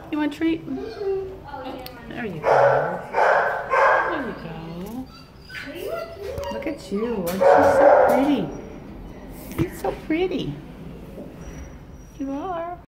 You want a treat? There you go. There you go. Look at you. Aren't you so pretty? You're so pretty. You are.